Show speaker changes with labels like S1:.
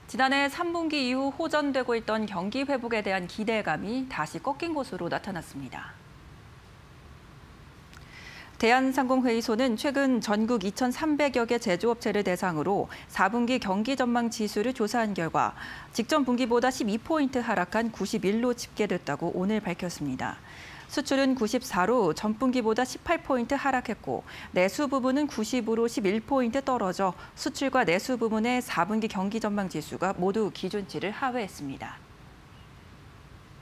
S1: 지난해 3분기 이후 호전되고 있던 경기 회복에 대한 기대감이 다시 꺾인 것으로 나타났습니다. 대한상공회의소는 최근 전국 2,300여 개 제조업체를 대상으로 4분기 경기 전망 지수를 조사한 결과 직전 분기보다 12포인트 하락한 91로 집계됐다고 오늘 밝혔습니다. 수출은 94로 전분기보다 18포인트 하락했고 내수 부분은 90으로 11포인트 떨어져 수출과 내수 부문의 4분기 경기 전망 지수가 모두 기준치를 하회했습니다.